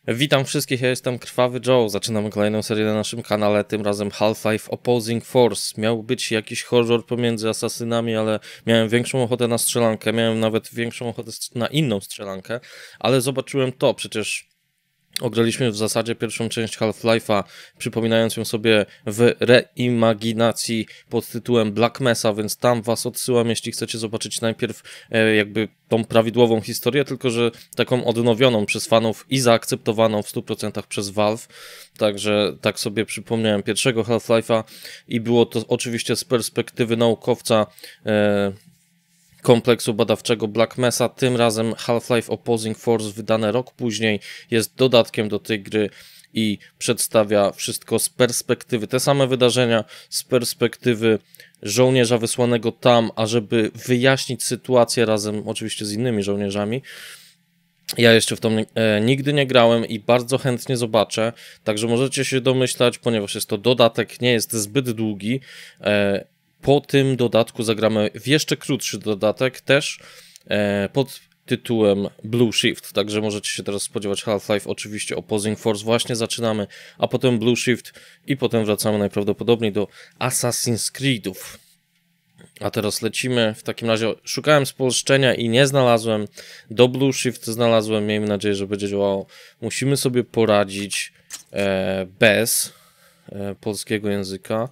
Witam wszystkich, ja jestem Krwawy Joe. Zaczynamy kolejną serię na naszym kanale, tym razem Half-Life Opposing Force. Miał być jakiś horror pomiędzy asasynami, ale miałem większą ochotę na strzelankę, miałem nawet większą ochotę na inną strzelankę, ale zobaczyłem to, przecież ograliśmy w zasadzie pierwszą część Half-Life'a, przypominając ją sobie w reimaginacji pod tytułem Black Mesa, więc tam was odsyłam, jeśli chcecie zobaczyć najpierw jakby tą prawidłową historię, tylko że taką odnowioną przez fanów i zaakceptowaną w 100% przez Valve. Także tak sobie przypomniałem pierwszego Half-Life'a i było to oczywiście z perspektywy naukowca kompleksu badawczego Black Mesa. Tym razem Half-Life Opposing Force, wydane rok później, jest dodatkiem do tej gry i przedstawia wszystko z perspektywy, te same wydarzenia z perspektywy żołnierza wysłanego tam, ażeby wyjaśnić sytuację razem oczywiście z innymi żołnierzami. Ja jeszcze w to nigdy nie grałem i bardzo chętnie zobaczę, także możecie się domyślać, ponieważ jest to dodatek, nie jest zbyt długi. Po tym dodatku zagramy w jeszcze krótszy dodatek, też pod tytułem Blue Shift, także możecie się teraz spodziewać Half-Life, oczywiście Opposing Force, właśnie zaczynamy, a potem Blue Shift i potem wracamy najprawdopodobniej do Assassin's Creedów. A teraz lecimy, w takim razie szukałem spolszczenia i nie znalazłem, do Blue Shift znalazłem, miejmy nadzieję, że będzie działało. Musimy sobie poradzić bez polskiego języka.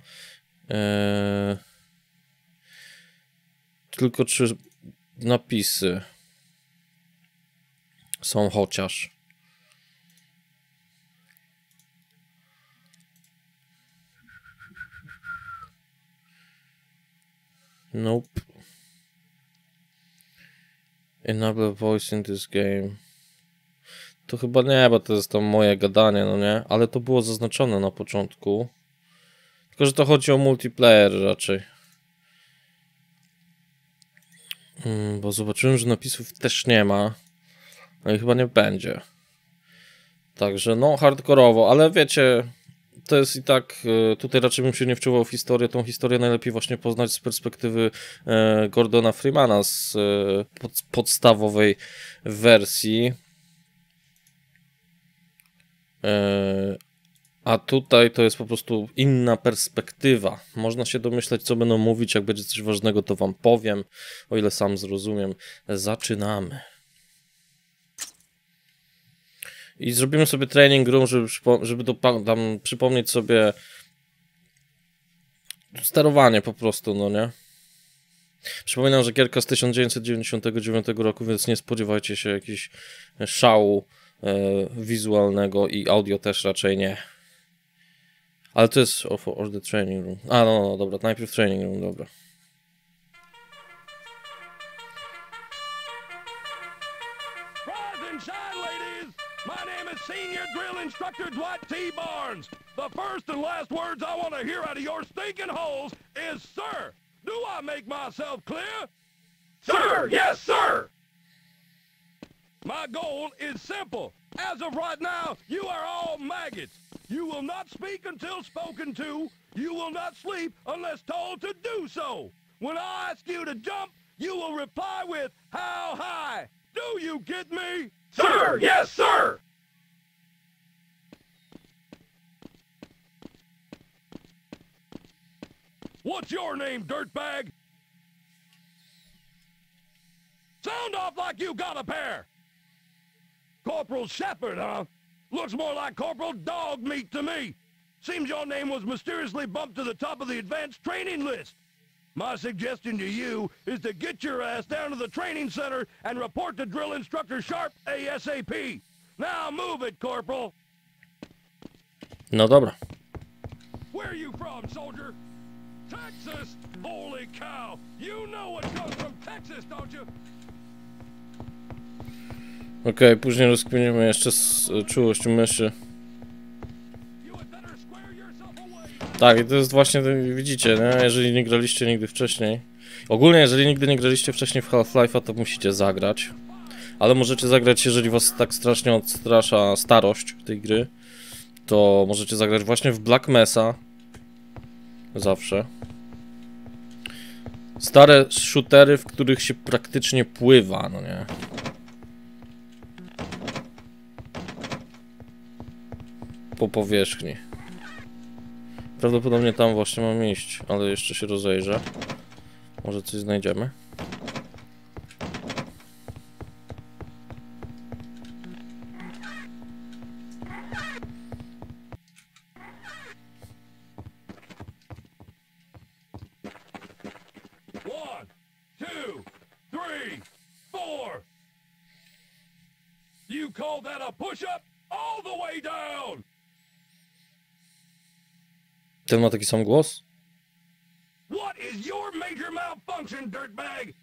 Tylko czy napisy są chociaż. Nope. Enable voice in this game. To chyba nie, bo to jest to moje gadanie, no nie? Ale to było zaznaczone na początku. Tylko, że to chodzi o multiplayer raczej. Bo zobaczyłem, że napisów też nie ma. No i chyba nie będzie. Także no hardkorowo, ale wiecie, to jest i tak, tutaj raczej bym się nie wczuwał w historię. Tą historię najlepiej właśnie poznać z perspektywy Gordona Freemana z podstawowej wersji. A tutaj to jest po prostu inna perspektywa. Można się domyśleć, co będą mówić. Jak będzie coś ważnego, to wam powiem, o ile sam zrozumiem. Zaczynamy. I zrobimy sobie training room, żeby tam przypomnieć sobie sterowanie po prostu, no nie? Przypominam, że gierka z 1999 roku, więc nie spodziewajcie się jakichś szału wizualnego i audio też raczej nie. Ale to jest for the training room. A, no, dobra, najpierw training room, dobra. Rise and shine, ladies! My name is Senior Drill Instructor Dwight T. Barnes. The first and last words I want to hear out of your stinking holes is, sir. Do I make myself clear? Sir! Yes, sir! My goal is simple. As of right now, you are all maggots. You will not speak until spoken to. You will not sleep unless told to do so. When I ask you to jump, you will reply with, how high? Do you get me? Sir! Yes, sir! What's your name, dirtbag? Sound off like you got a pair! Corporal Shepard, huh? Looks more like Corporal Dog Meat to me. Seems your name was mysteriously bumped to the top of the advanced training list. My suggestion to you is to get your ass down to the training center and report to Drill Instructor Sharp ASAP. Now move it, Corporal. No dobra. Where are you from, soldier? Texas? Holy cow! You know what comes from Texas, don't you? Okej, później rozkminimy jeszcze z czułość myszy. Tak, i to jest właśnie, widzicie, nie? Jeżeli nie graliście nigdy wcześniej. Ogólnie, jeżeli nigdy nie graliście wcześniej w Half-Life'a, to musicie zagrać. Ale możecie zagrać, jeżeli was tak strasznie odstrasza starość tej gry, to możecie zagrać właśnie w Black Mesa. Zawsze. Stare shootery, w których się praktycznie pływa, no nie? po powierzchni. Prawdopodobnie tam właśnie mam iść, ale jeszcze się rozejrzę. Może coś znajdziemy. One, two, three, four. You call that a push-up? All the way down! Ten ma taki sam głos? What is your major malfunction, dirtbag?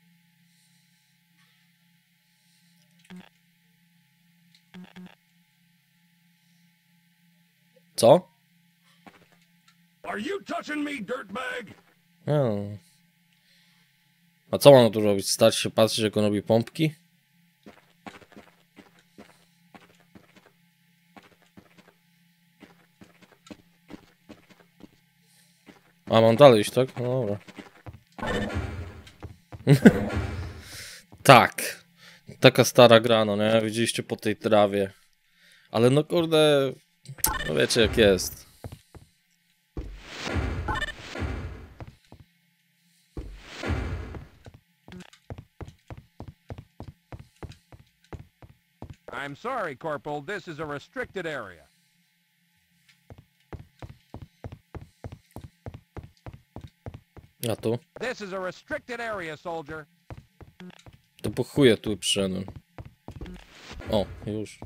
Co? Are you touching me, dirtbag? No. A co mam tu robić? Stać się, patrzeć, jak on robi pompki? A, mam dalej iść, tak? No dobra. Tak. Taka stara gra, no nie? Widzieliście po tej trawie. Ale no kurde... No wiecie jak jest. I'm sorry, Corporal. This is a restricted area. A tu? This is a restricted area, soldier. To po chuje tu przyszedłem. O, już.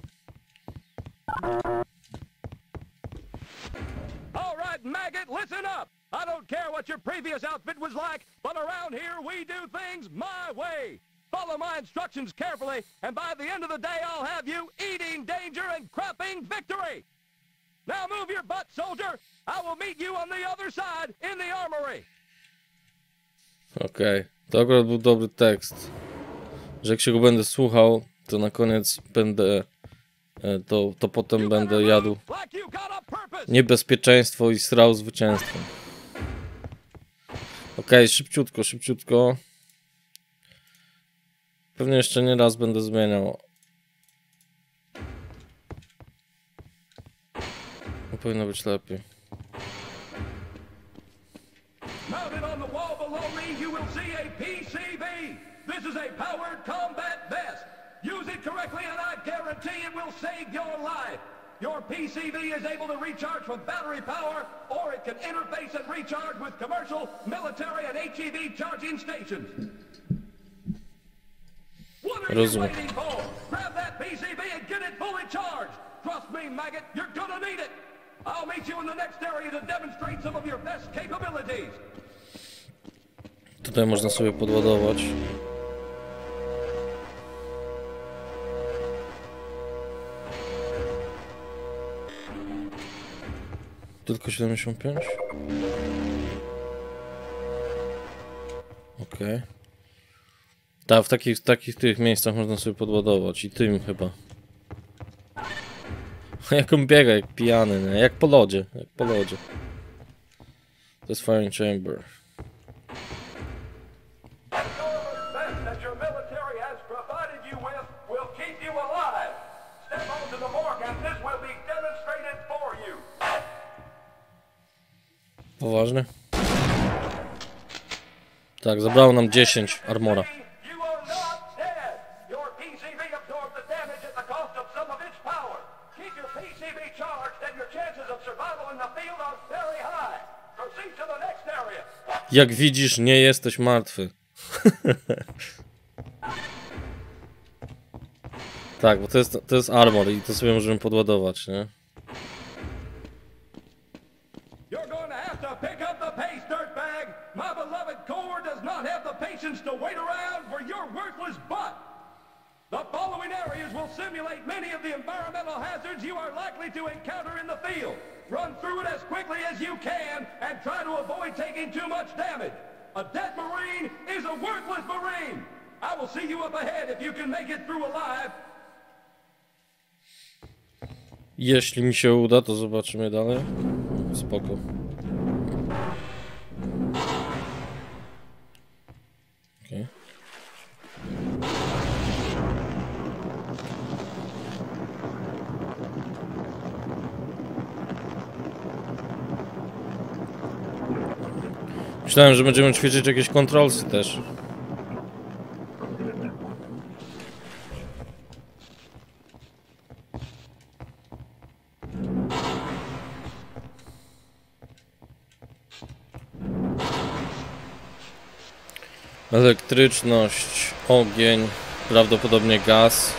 All right, maggot, listen up. I don't care what your previous outfit was like, but around here we do things my way. Follow my instructions carefully, and by the end of the day I'll have you eating danger and crapping victory. Now move your butt, soldier. I will meet you on the other side in the armory. Okej. To akurat był dobry tekst. Że jak się go będę słuchał, to na koniec będę... To potem będę jadł niebezpieczeństwo i srał zwycięstwo. Okej, szybciutko, szybciutko. Pewnie jeszcze nie raz będę zmieniał. No, powinno być lepiej. Mounted on the wall below me, you will see a PCB. This is a powered combat vest. Use it correctly and I guarantee it will save your life. Your PCB is able to recharge from battery power, or it can interface and recharge with commercial, military, and HEV charging stations. What are you waiting for? Grab that PCB and get it fully charged. Trust me, maggot, you're gonna need it. I'll meet you in the next area to demonstrate some of your best capabilities. Tutaj można sobie podładować. Tylko 75? Okej. Tak, w takich tych miejscach można sobie podładować i tym chyba. Jak on biega, jak pijany, nie? Jak po lodzie, jak po lodzie. To jest Firing Chamber. Poważnie? Tak, zabrało nam 10 armora. Jak widzisz, nie jesteś martwy. Tak, bo to jest armor i to sobie możemy podładować, nie? My beloved Corps does not have the patience to wait around for your worthless butt. The following areas will simulate many of the environmental hazards you are likely to encounter in the field. Run through it as quickly as you can and try to avoid taking too much damage. A dead Marine is a worthless Marine. I will see you up ahead if you can make it through alive. Jeśli mi się uda, to zobaczymy dalej. Spoko. Okay. Myślałem, że będziemy ćwiczyć jakieś kontrolsy też. Elektryczność, ogień, prawdopodobnie gaz.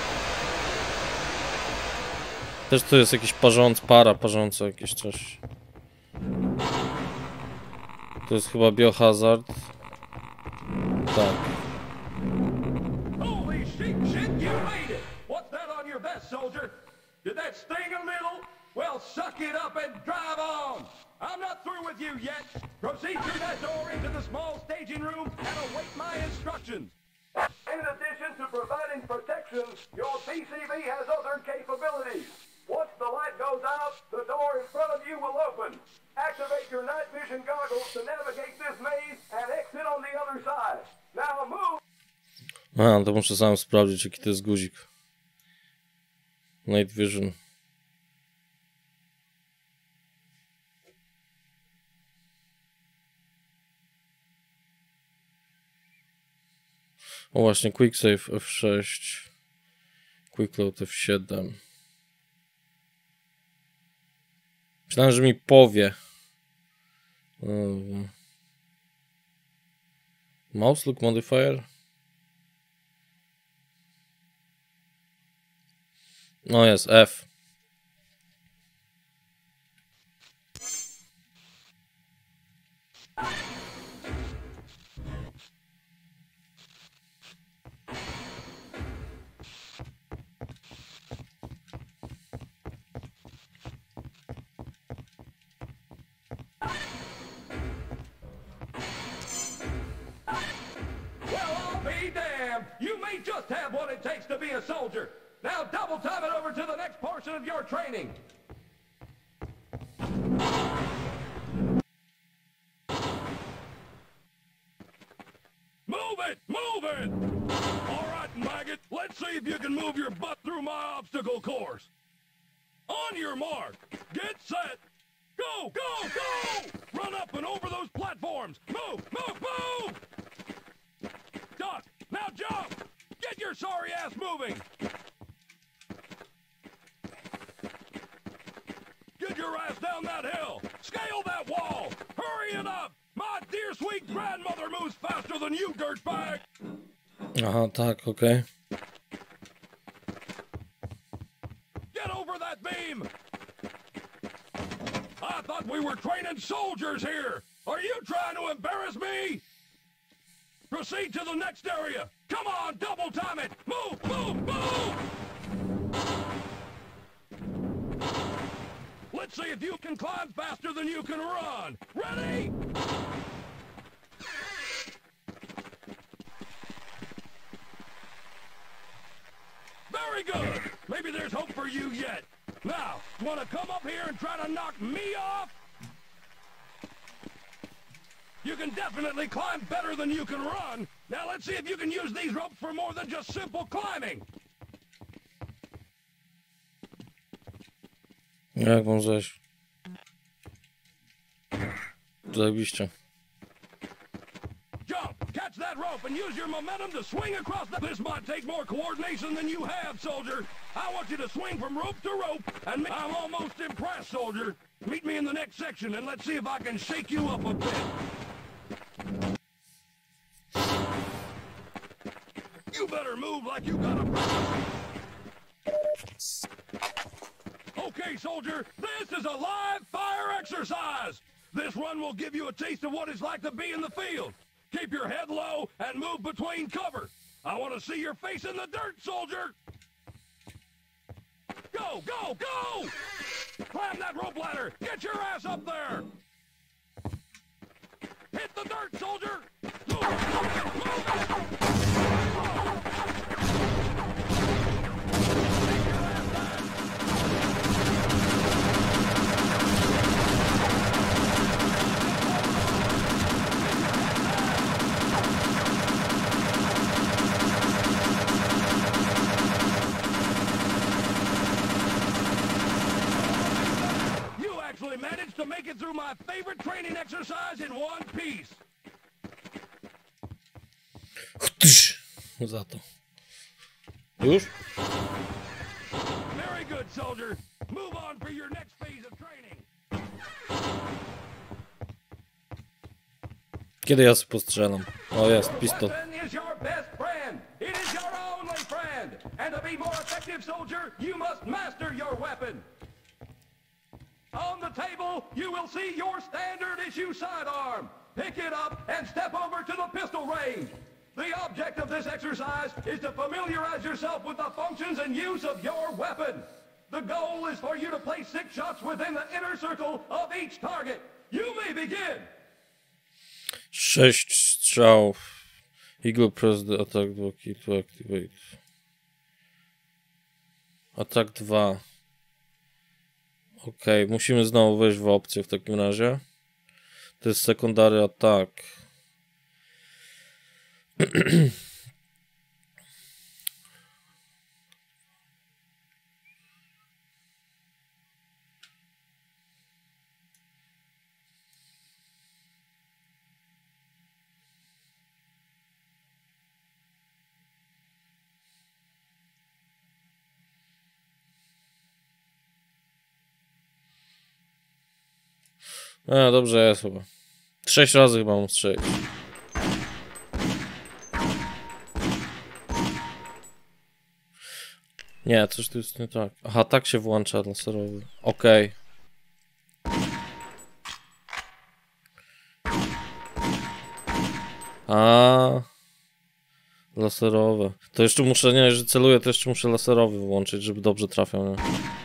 Też tu jest jakiś para parząca, jakieś coś. To jest chyba biohazard. Tak. Holy shit, you made it! What's that on your vest, soldier? Did that sting a little? Well, suck it up and drive on! I'm not through with you yet. Proceed through that door into the small staging room and await my instructions. In addition to providing protection, your PCV has other capabilities. Once the light goes out, the door in front of you will open. Activate your night vision goggles to navigate this maze and exit on the other side. Now move! To muszę sam sprawdzić, jaki to jest guzik. Night Vision. O właśnie, Quick Save F6. Quick Load F7. Myślałem, że mi powie. Mouse Look Modifier. No jest, F. You may just have what it takes to be a soldier. Now double time it over to the next portion of your training. Move it! Move it! All right, maggot, let's see if you can move your butt through my obstacle course. On your mark, get set, go, go, go! Run up and over those platforms. Move, move, move! Duck, now jump! Get your sorry ass moving! Get your ass down that hill! Scale that wall! Hurry it up! My dear sweet grandmother moves faster than you, dirtbag! Aha, tak, okej. Get over that beam! I thought we were training soldiers here! Are you trying to embarrass me? Proceed to the next area! Come on, double time it! Move, move, move! Let's see if you can climb faster than you can run! Ready? Very good! Maybe there's hope for you yet. Now, wanna come up here and try to knock me off? You can definitely climb better than you can run. Now let's see if you can use these ropes for more than just simple climbing. Jak mam zejść? Zajebiście. Jump, catch that rope and use your momentum to swing across the... This might take more coordination than you have, soldier. I want you to swing from rope to rope and I'm almost impressed, soldier. Meet me in the next section and let's see if I can shake you up a bit. You better move like you got a purpose. Okay, soldier, this is a live fire exercise. This run will give you a taste of what it's like to be in the field. Keep your head low and move between cover. I want to see your face in the dirt, soldier. Go, go, go! Climb that rope ladder. Get your ass up there. Hit the dirt, soldier. Move it, move it, move it. managed to make it through my favorite training exercise in one piece. Za to. Już? Very good, soldier. Move on for your next phase of training. Kiedy ja sobie postrzelam? O, jest, pistol. Weapon is your best friend. It is your only friend. And to be more effective, soldier, you must master your weapon. On the table, you will see your standard issue sidearm. Pick it up and step over to the pistol range. The object of this exercise is to familiarize yourself with the functions and use of your weapon. The goal is for you to place 6 shots within the inner circle of each target. You may begin. 6 strzałów. Eagle press the attack 2 key to activate. Atak 2. Okej, musimy znowu wejść w opcję w takim razie. To jest secondary attack. No dobrze jest chyba. 6 razy chyba mam strzelić. Nie, coś tu jest nie tak. Aha, tak się włącza laserowy. Okej. A, laserowe. To jeszcze muszę, nie, że celuję, to jeszcze muszę laserowy włączyć, żeby dobrze trafiał, nie?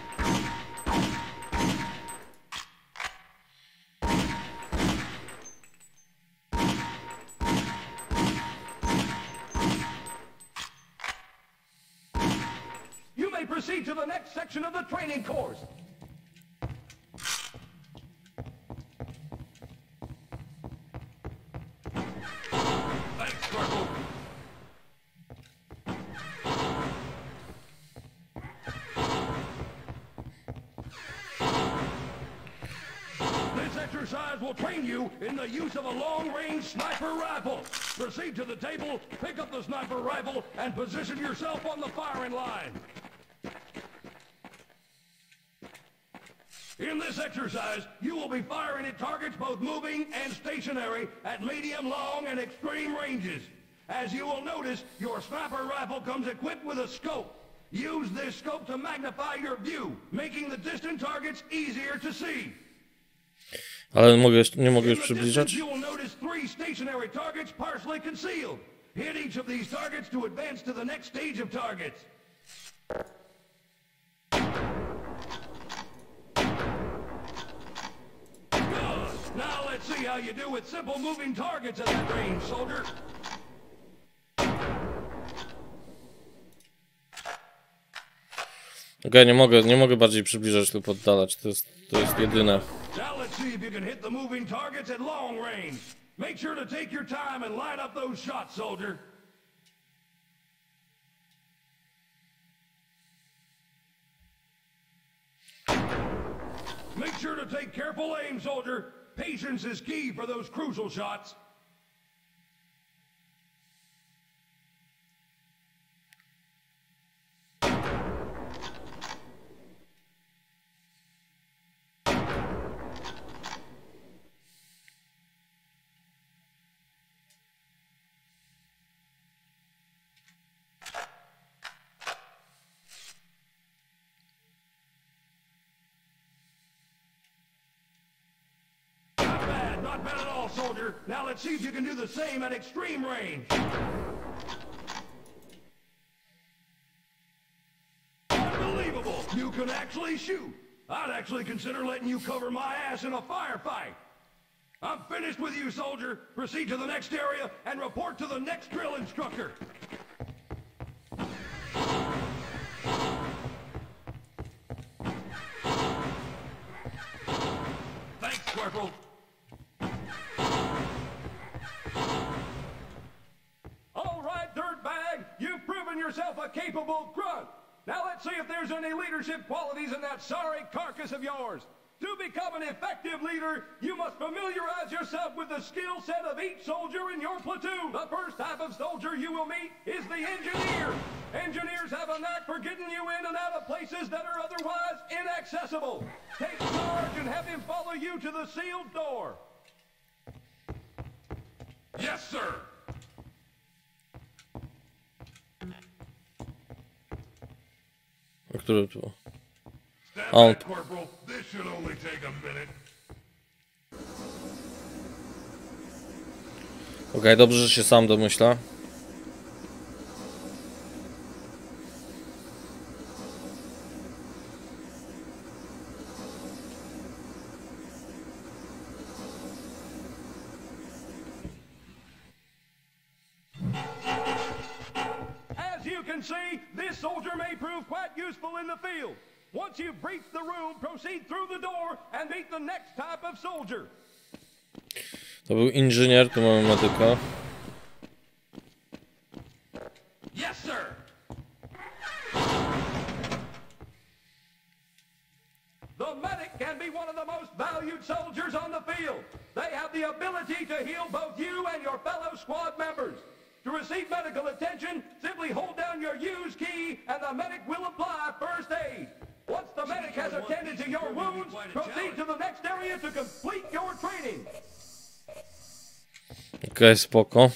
Proceed to the next section of the training course. Thanks, Corporal. This exercise will train you in the use of a long-range sniper rifle. Proceed to the table, pick up the sniper rifle, and position yourself on the firing line. In this exercise, you will be firing at targets both moving and stationary at medium, long, and extreme ranges. As you will notice, your sniper rifle comes equipped with a scope. Use this scope to magnify your view, making the distant targets easier to see. Ale nie mogę już przybliżać? You will notice 3 stationary targets partially concealed. Hit each of these targets to advance to the next stage of targets. Now let's see how you do with simple moving targets at that range, soldier. Okej, nie mogę bardziej przybliżać lub oddalać, to jest jedyne. Now let's see if you can hit the moving targets at long range. Make sure to take your time and line up those shots, soldier. Make sure to take careful aim, soldier. Patience is key for those crucial shots. Not bad at all, soldier. Now let's see if you can do the same at extreme range. Unbelievable! You can actually shoot. I'd actually consider letting you cover my ass in a firefight. I'm finished with you, soldier. Proceed to the next area and report to the next drill instructor. Thanks, Corporal. All right, dirtbag. You've proven yourself a capable grunt. Now let's see if there's any leadership qualities in that sorry carcass of yours. To become an effective leader, you must familiarize yourself with the skill set of each soldier in your platoon. The first type of soldier you will meet is the engineer. Engineers have a knack for getting you in and out of places that are otherwise inaccessible. Take charge and have him follow you to the sealed door. Yes, sir. Który tu? Stand Oh. back, Corporal. This should only take a minute. Okej, dobrze, że się sam domyśla. As you can see, this soldier may prove quite useful in the field. Once you've breached the room, proceed through the door and meet the next type of soldier. To był inżynier, tu mamy medyka. Yes, sir. The medic can be one of the most valued soldiers on the field. They have the ability to heal both you and your fellow squad members. To receive medical attention, simply hold down your use key and the medic will apply first aid. Once the medic has attended to your wounds, proceed to the next area to complete your training. Okej, spoko.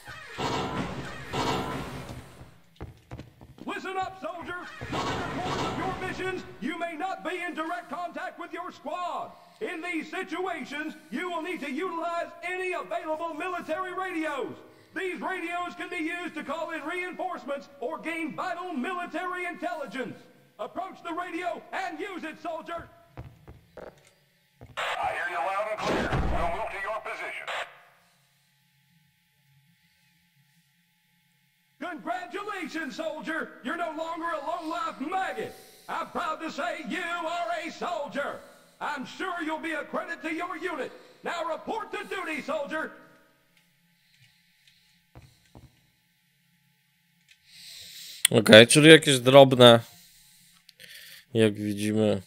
Listen up, soldier. During the course of your missions, you may not be in direct contact with your squad. In these situations, you will need to utilize any available military radios. These radios can be used to call in reinforcements or gain vital military intelligence. Approach the radio and use it, soldier. I hear you loud and clear. We'll move to your position. Congratulations, soldier. You're no longer a low-life maggot. I'm proud to say you are a soldier. I'm sure you'll be a credit to your unit. Now report to duty, soldier. Okej, czyli jakieś drobne, jak widzimy,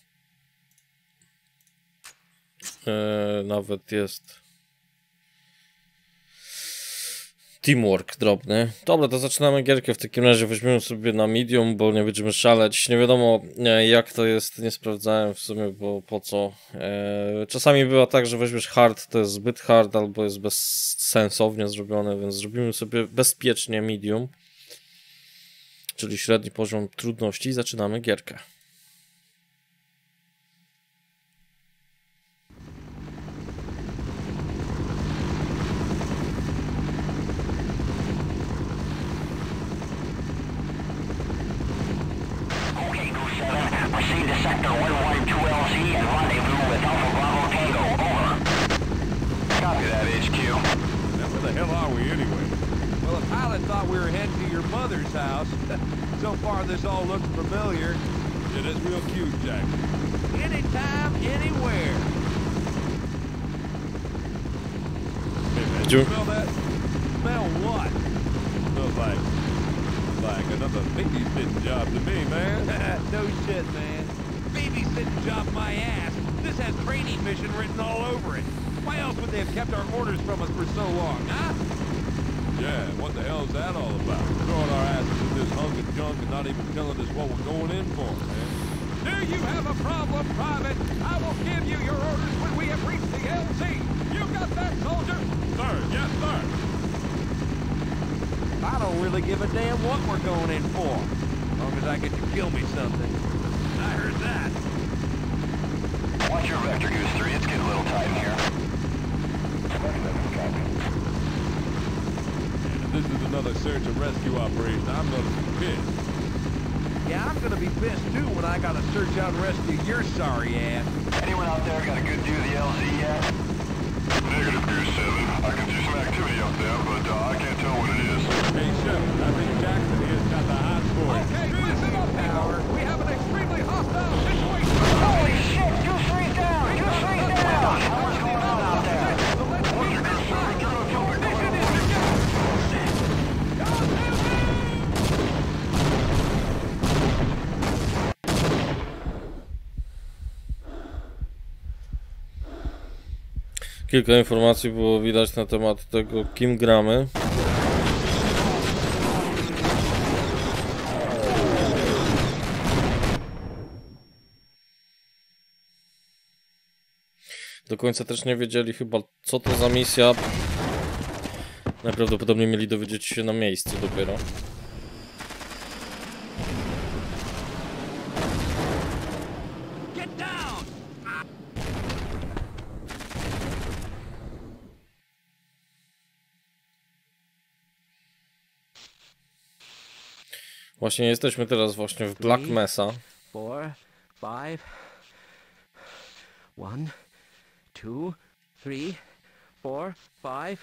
nawet jest teamwork drobny. Dobra, to zaczynamy gierkę, w takim razie weźmiemy sobie na medium, bo nie będziemy szaleć. Nie wiadomo jak to jest, nie sprawdzałem w sumie, bo po co. Czasami bywa tak, że weźmiesz hard, to jest zbyt hard, albo jest bezsensownie zrobione, więc zrobimy sobie bezpiecznie medium. Czyli średni poziom trudności i zaczynamy gierkę. Proceed to Sector 112LZ and rendezvous with Alpha Bravo Tango. Over. Copy that, HQ. Now, where the hell are we anyway? Well, the pilot thought we were heading to your mother's house. So far, this all looks familiar. It is real cute, Jack. Anytime, anywhere. Hey, man, you smell that? Smell what? Smells like another babysitting job to me, man. No shit, man. Babysitting job my ass. This has training mission written all over it. Why else would they have kept our orders from us for so long, huh? Yeah, what the hell's that all about? Throwing our asses in this hunk of junk and not even telling us what we're going in for, man. Do you have a problem, Private? I will give you your orders when we have reached the LZ. You got that, soldier? Sir, yes, sir. I don't really give a damn what we're going in for, as long as I get to kill me something. I heard that. Watch your vector, Goose 3. It's getting a little tight in here. And if this is another search and rescue operation, I'm gonna be pissed. Yeah, I'm gonna be pissed too when I gotta search out and rescue your sorry ass. Anyone out there got a good view of the LZ yet? Negative, Goose 7. I can see some activity up there, but I can't tell what it is. Hey, Chef, I think Jackson here's got the hot for it. Okay, listen up, Howard. We have an extremely hostile situation. Holy shit! Goose 3's down! Goose 3's down! What's going on out there? So let's keep this tight. Your mission is to get... Kilka informacji było widać na temat tego, kim gramy. Do końca też nie wiedzieli chyba, co to za misja. Najprawdopodobniej mieli dowiedzieć się na miejscu dopiero. Właśnie jesteśmy teraz właśnie w Black Mesa. 4, 5. 1, 2, 3, 4, 5.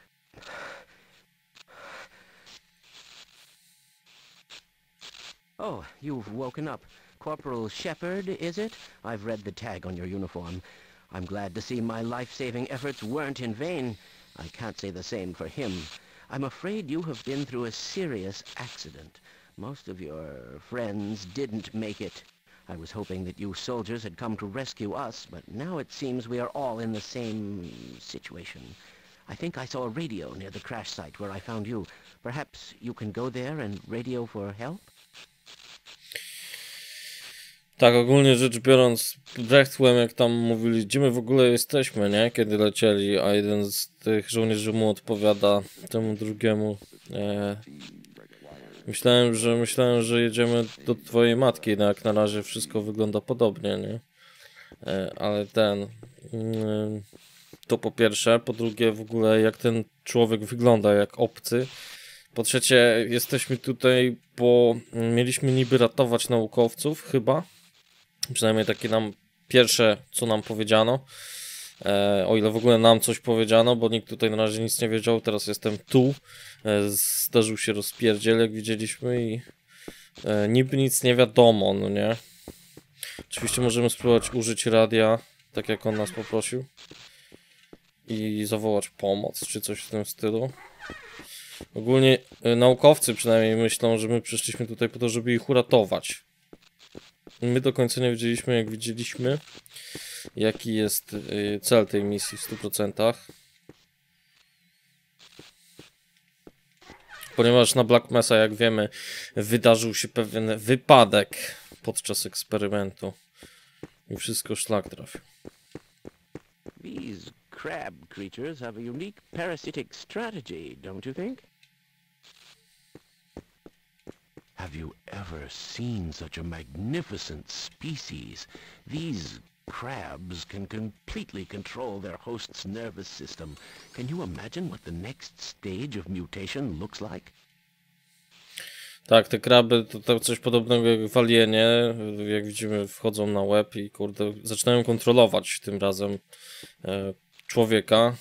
Oh, you've woken up. Corporal Shepard, is it? I've read the tag on your uniform. I'm glad to see my life-saving efforts weren't in vain. I can't say the same for him. I'm afraid you have been through a serious accident. Most of your friends didn't make it. I was hoping that you soldiers had come to rescue us, but now it seems we are all in the same situation. I think I saw a radio near the crash site where I found you. Perhaps you can go there and radio for help? Tak, ogólnie rzecz biorąc, Brechtłem, jak tam mówili, gdzie my w ogóle jesteśmy, nie? Kiedy lecieli, a jeden z tych żołnierzy mu odpowiada temu drugiemu. Myślałem, że jedziemy do twojej matki, no jak na razie wszystko wygląda podobnie, nie? Ale to po pierwsze, po drugie w ogóle jak ten człowiek wygląda, jak obcy. Po trzecie, jesteśmy tutaj, bo mieliśmy niby ratować naukowców, chyba. Przynajmniej takie nam pierwsze, co nam powiedziano. O ile w ogóle nam coś powiedziano, bo nikt tutaj na razie nic nie wiedział. Teraz jestem tu. Zdarzył się rozpierdziel, jak widzieliśmy i niby nic nie wiadomo, no nie? Oczywiście możemy spróbować użyć radia, tak jak on nas poprosił. I zawołać pomoc, czy coś w tym stylu. Ogólnie naukowcy przynajmniej myślą, że my przyszliśmy tutaj po to, żeby ich uratować. My do końca nie wiedzieliśmy, jak widzieliśmy, jaki jest cel tej misji w 100%. Ponieważ na Black Mesa, jak wiemy, wydarzył się pewien wypadek podczas eksperymentu. I wszystko szlak trafił. These crab creatures have a unique parasitic strategy, don't you think? Have you ever seen such a magnificent species? These crabs can completely control their host's nervous system. Can you imagine what the next stage of mutation looks like? Tak, te kraby to coś podobnego jak w Alienie, jak widzimy wchodzą na łeb i kurde, zaczynają kontrolować tym razem człowieka.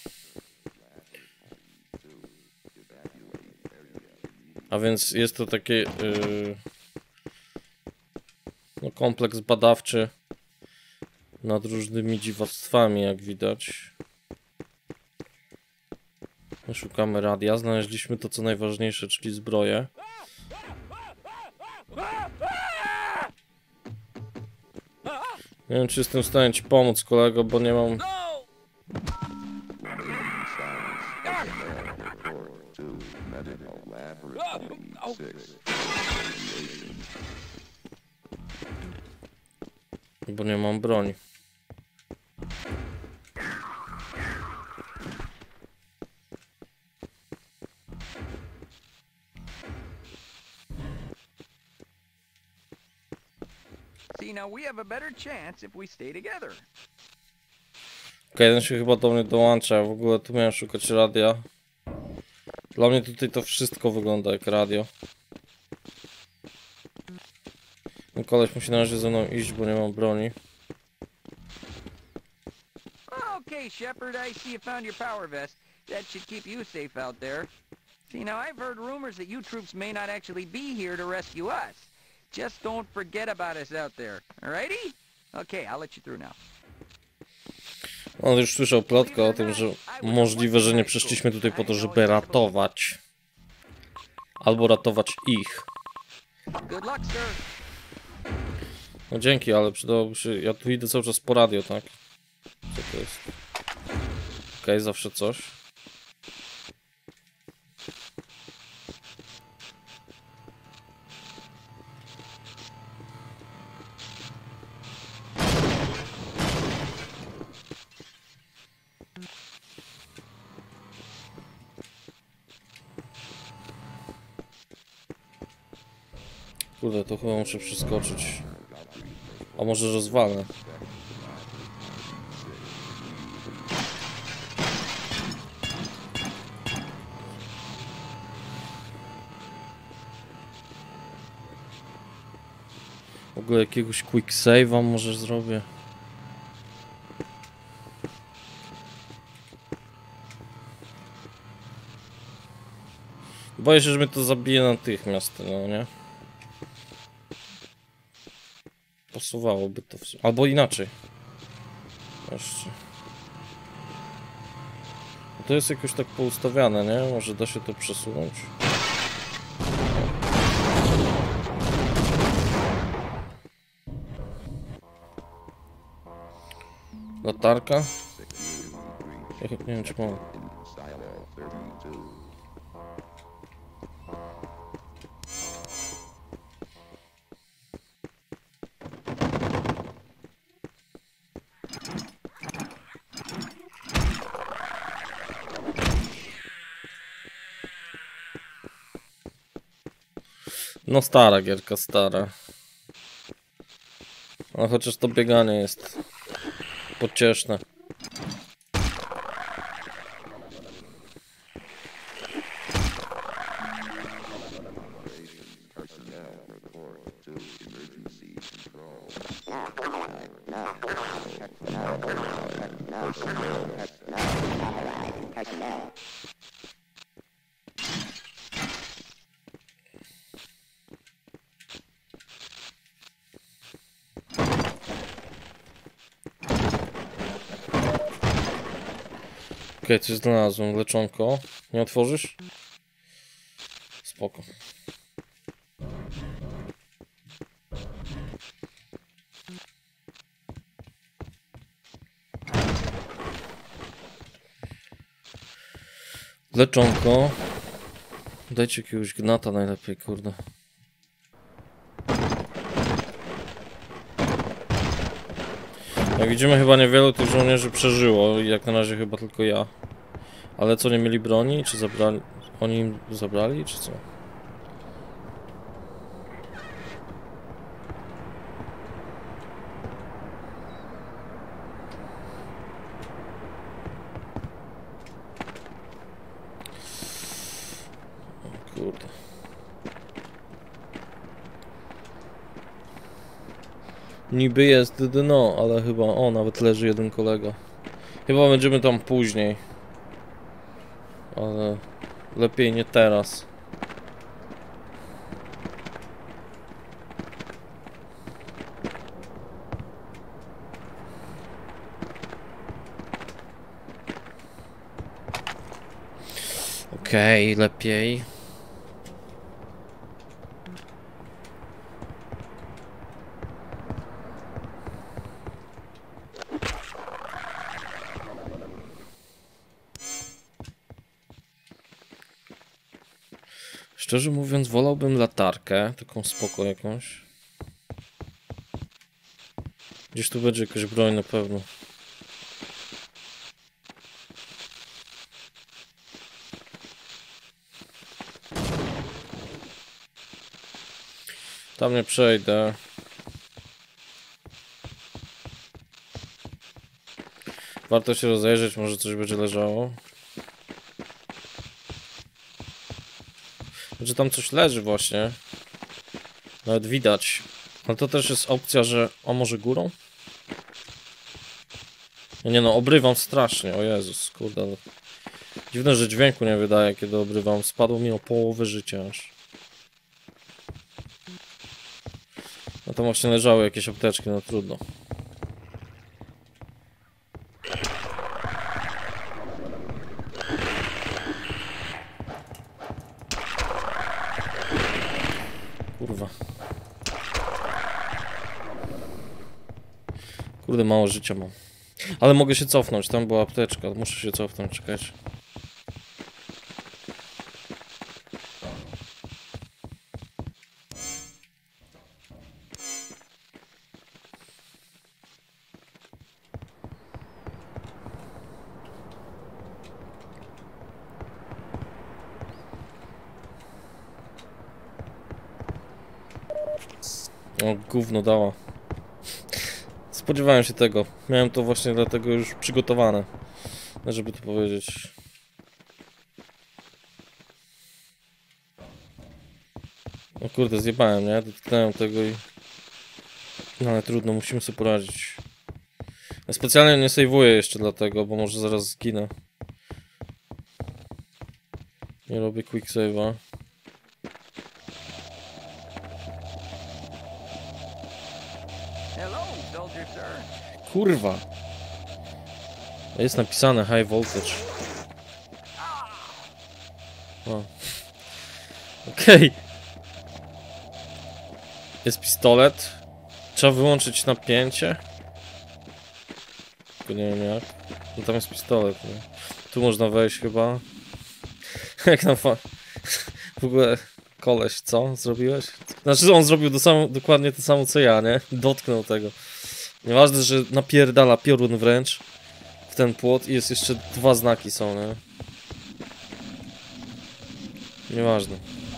A więc jest to taki no, kompleks badawczy nad różnymi dziwactwami, jak widać. Szukamy radia, znaleźliśmy to co najważniejsze, czyli zbroję. Nie wiem, czy jestem w stanie ci pomóc, kolego, bo nie mam... Bo nie mam broni. See, now we have a better chance if we stay together. Okej, jeden się chyba do mnie dołącza. W ogóle tu miałem szukać radia. Dla mnie tutaj to wszystko wygląda jak radio. Ten koleś musi na razie ze mną iść, bo nie mam broni. Okay, Shepard, I see you found your power vest. That should keep you safe out there. See, now I've heard rumors that you troops may not actually be here to rescue us. Just don't forget about us out there, alrighty? Okay, I'll let you through now. On już słyszał plotkę o tym, że możliwe, że nie przyszliśmy tutaj po to, żeby ratować. Albo ratować ich. Good luck, sir. No dzięki, ale przydałoby się... Ja tu idę cały czas po radio, tak? Co to jest? okej, zawsze coś. Kurde, to chyba muszę przeskoczyć. A może rozwalę? W ogóle jakiegoś quick save'a może zrobię. Boję się, że mnie to zabije natychmiast, no nie? Pasowałoby to w sumie. Albo inaczej. Jeszcze. No to jest jakoś tak poustawiane, nie? Może da się to przesunąć. Latarka? Ja nie wiem, czy mam. No stara gierka, stara. No chociaż to bieganie jest pocieszne. Okej, coś znalazłem, leczonko. Nie otworzysz? Spoko. Leczonko. Dajcie jakiegoś gnata najlepiej, kurde. Jak widzimy, chyba niewielu tych żołnierzy przeżyło. Jak na razie chyba tylko ja. Ale co, nie mieli broni? Czy zabrali? Oni im zabrali, czy co? O kurde. Niby jest dno, ale chyba... O, nawet leży jeden kolega. Chyba będziemy tam później. Ale lepiej nie teraz. Okej, lepiej. Szczerze mówiąc, wolałbym latarkę, taką spoko jakąś. Gdzieś tu będzie jakaś broń na pewno. Tam nie przejdę. Warto się rozejrzeć, może coś będzie leżało. Że tam coś leży właśnie. Nawet widać. Ale to też jest opcja, że... O, może górą? Nie no, obrywam strasznie. O Jezus, kurde. Dziwne, że dźwięku nie wydaje, kiedy obrywam. Spadło mi o połowę życia aż. No to właśnie leżały jakieś apteczki, no trudno. Kurwa. Kurde, mało życia mam. Ale mogę się cofnąć, tam była apteczka, muszę się cofnąć, czekać. O, gówno dała. Spodziewałem się tego. Miałem to właśnie dlatego już przygotowane, żeby to powiedzieć. O kurde, zjebałem, nie? Dotknąłem tego i... No ale trudno, musimy sobie poradzić. Ja specjalnie nie sejwuję jeszcze dlatego, bo może zaraz zginę. Nie robię quick save'a. Hello, soldier, sir. Kurwa. Jest napisane high voltage. O. Okej. Jest pistolet. Trzeba wyłączyć napięcie. Tylko nie wiem jak. No tam jest pistolet, nie? Tu można wejść chyba. Jak tam w ogóle koleś, co? Zrobiłeś? Znaczy on zrobił dokładnie to samo co ja, nie? Dotknął tego. Nieważne, że napierdala piorun wręcz w ten płot i jest jeszcze 2 znaki są, nie? Nieważne.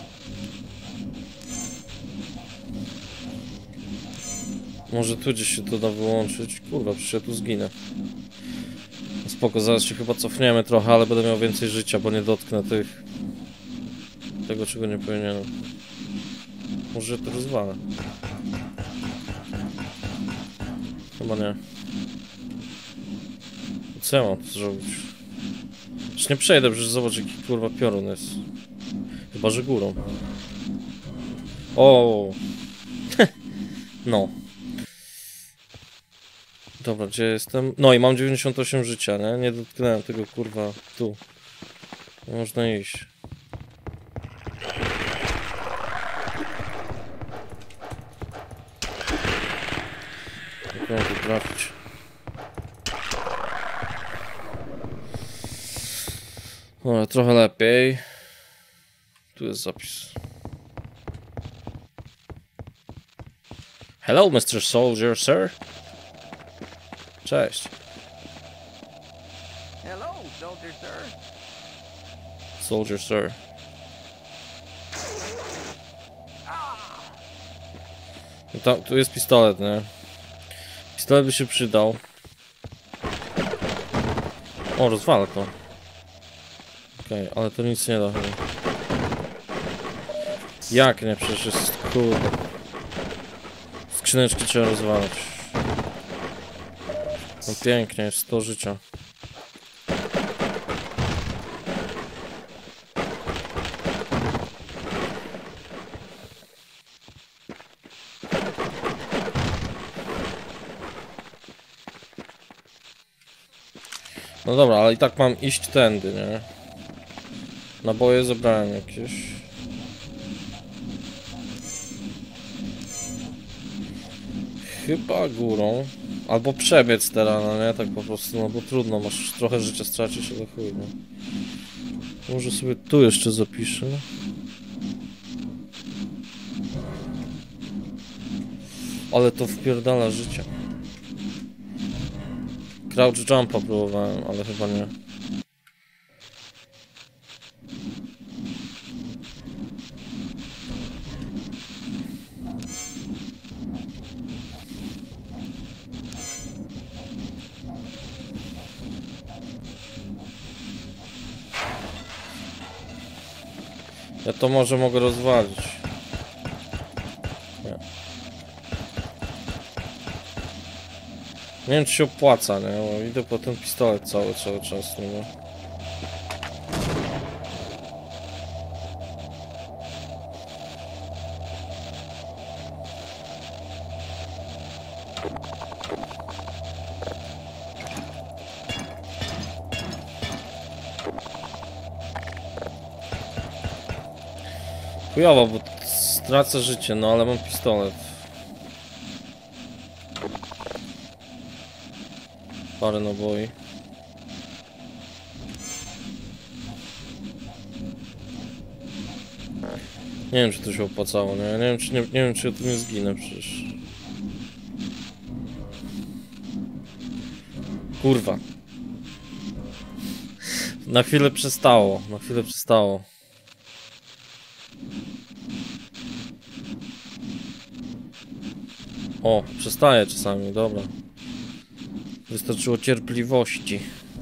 Może tu gdzieś się to da wyłączyć. Kurwa, przecież ja tu zginę. Spoko, zaraz się chyba cofniemy trochę, ale będę miał więcej życia, bo nie dotknę tego, czego nie powinienem. Może to rozwalę. Chyba nie. Co ja mam tu zrobić? Już nie przejdę, przecież zobacz jaki kurwa piorun jest. Chyba, że górą. O. No. Dobra, gdzie jestem? No i mam 98 życia, nie? Nie dotknąłem tego kurwa tu. Nie można iść. Jak mam tu trafić? Dobra, trochę lepiej. Tu jest zapis. Hello, Mr. Soldier, sir. Cześć. Hello, soldier, sir. Soldier, sir. No tu jest pistolet, nie? Pistolet by się przydał. O, rozwalę to. Okej, ale to nic nie da chyba. Jak nie? Przecież jest kurde. Skrzyneczki trzeba rozwalać. No pięknie, jest 100 życia. No dobra, ale i tak mam iść tędy, nie? Naboje zebrałem jakieś. Chyba górą. Albo przebiec teraz, no nie? Tak po prostu, no bo trudno, masz trochę życia stracić, ale chuj, no. Może sobie tu jeszcze zapiszę. Ale to wpierdala życie. Crouch jumpa próbowałem, ale chyba nie. Ja to może mogę rozwalić. Nie. Nie wiem, czy się opłaca, nie? Bo idę po ten pistolet cały czas, nie? Chujowo, bo stracę życie, no ale mam pistolet. parę naboi. Nie wiem, czy to się opłacało, nie? Nie wiem, czy ja tu nie zginę przecież. Kurwa. Na chwilę przestało, O, przestaje czasami, dobra. Wystarczyło cierpliwości.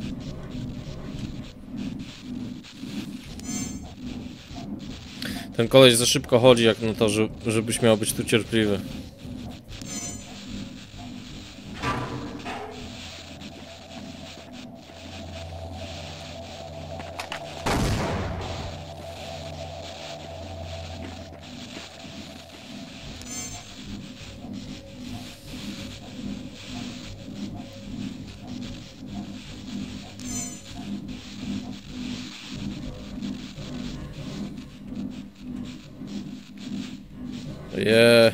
Ten koleś za szybko chodzi jak na to, żebyś miał być tu cierpliwy. Yeah.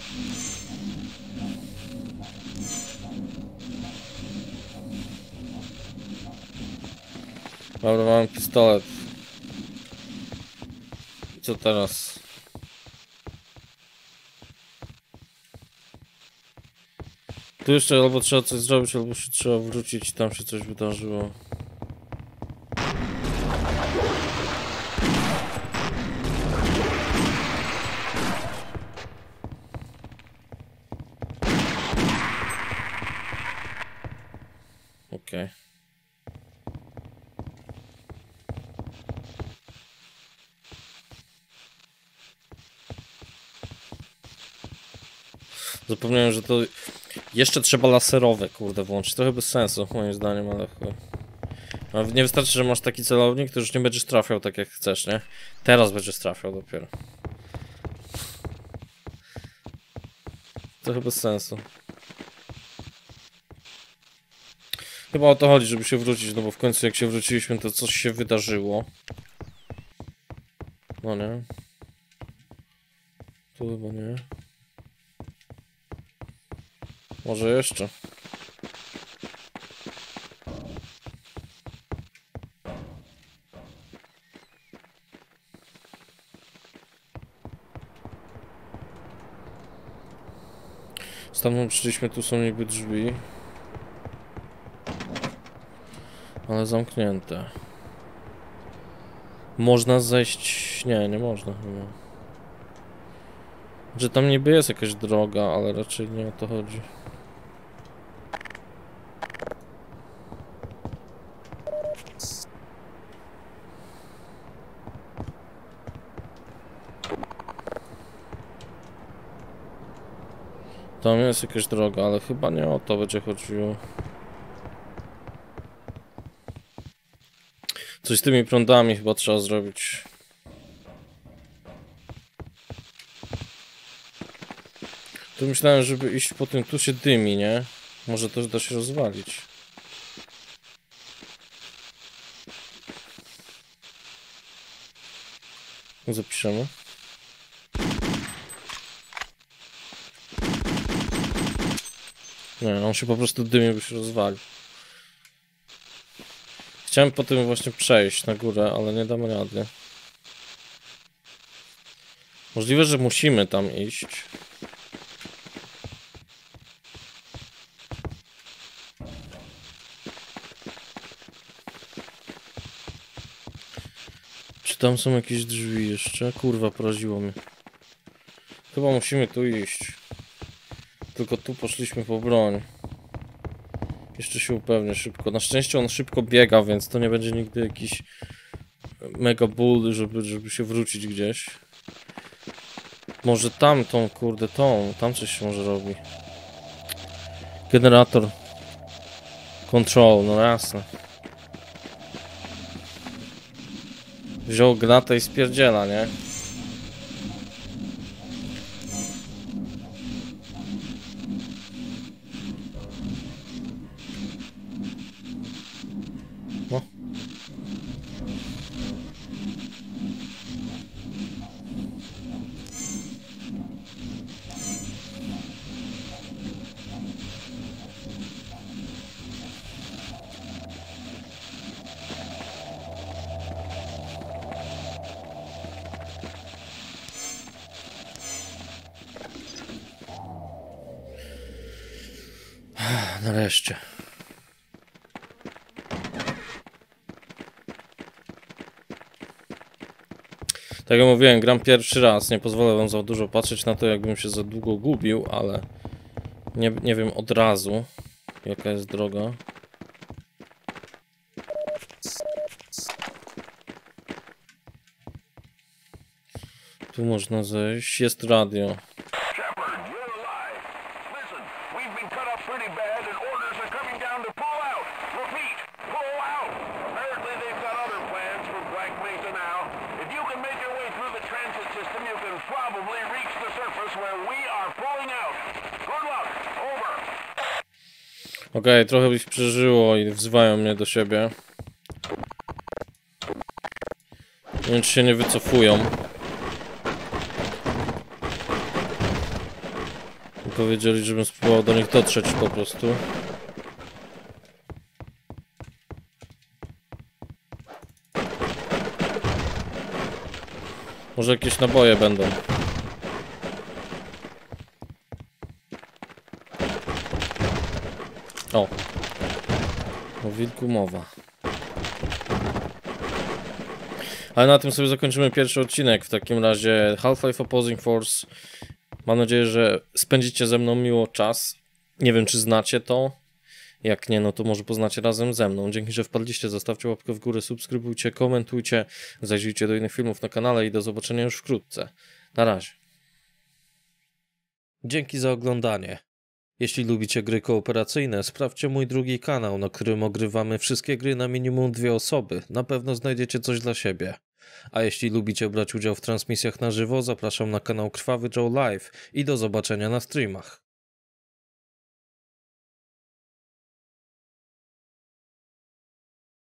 Dobra, mam pistolet. Co teraz? Tu jeszcze albo trzeba coś zrobić, albo się trzeba wrócić i tam się coś wydarzyło. Okej. Zapomniałem, że to jeszcze trzeba laserowe, kurde, włączyć. Trochę bez sensu, moim zdaniem, ale chuj. Nie wystarczy, że masz taki celownik, to już nie będziesz trafiał tak jak chcesz, nie? Teraz będziesz trafiał dopiero. Trochę bez sensu. Chyba o to chodzi, żeby się wrócić, no bo w końcu jak się wróciliśmy, to coś się wydarzyło. No nie. Tu chyba nie. Może jeszcze. Stamtąd przyszliśmy, tu są niby drzwi. Ale zamknięte. Można zejść... Nie można chyba. Że tam niby jest jakaś droga, ale raczej nie o to chodzi. Tam jest jakaś droga, ale chyba nie o to będzie chodziło. Coś z tymi prądami chyba trzeba zrobić. Tu myślałem, żeby iść po tym, tu się dymi, nie? Może to da się rozwalić. Zapiszemy. Nie, on się po prostu dymi, by się rozwalił. Chciałem po tym właśnie przejść na górę, ale nie damy rady. Możliwe, że musimy tam iść. Czy tam są jakieś drzwi jeszcze? Kurwa, poraziło mnie. Chyba musimy tu iść. Tylko tu poszliśmy po broń. Jeszcze się upewnię szybko. Na szczęście on szybko biega, więc to nie będzie nigdy jakiś mega ból, żeby się wrócić gdzieś. Może tamtą, kurde, tam coś się może robi. Generator. Control, no jasne. Wziął gnatę i spierdziela, nie? No. Nareszcie. Tak jak mówiłem, gram pierwszy raz. Nie pozwolę wam za dużo patrzeć na to, jakbym się za długo gubił, ale nie wiem od razu, jaka jest droga. Tu można zejść. Jest radio. Shepard, you're alive. Listen, we've been cut up pretty bad and orders are coming down to pull out. Repeat, pull out. Apparently they've got other plans for Black Mesa now. If you can make your way through the transit system, you can probably reach the surface where we are pulling out. Good luck. Over. Okej, trochę ich przeżyło i wzywają mnie do siebie. Nie wiem, czy się nie wycofują. Powiedzieli, żebym spróbował do nich dotrzeć po prostu. Może jakieś naboje będą. O! O wilku mowa. Ale na tym sobie zakończymy pierwszy odcinek. W takim razie Half-Life Opposing Force. Mam nadzieję, że spędzicie ze mną miło czas. Nie wiem, czy znacie to. Jak nie, no to może poznacie razem ze mną. Dzięki, że wpadliście. Zostawcie łapkę w górę, subskrybujcie, komentujcie. Zajrzyjcie do innych filmów na kanale i do zobaczenia już wkrótce. Na razie. Dzięki za oglądanie. Jeśli lubicie gry kooperacyjne, sprawdźcie mój drugi kanał, na którym ogrywamy wszystkie gry na minimum 2 osoby. Na pewno znajdziecie coś dla siebie. A jeśli lubicie brać udział w transmisjach na żywo, zapraszam na kanał Krwawy Joe Live i do zobaczenia na streamach.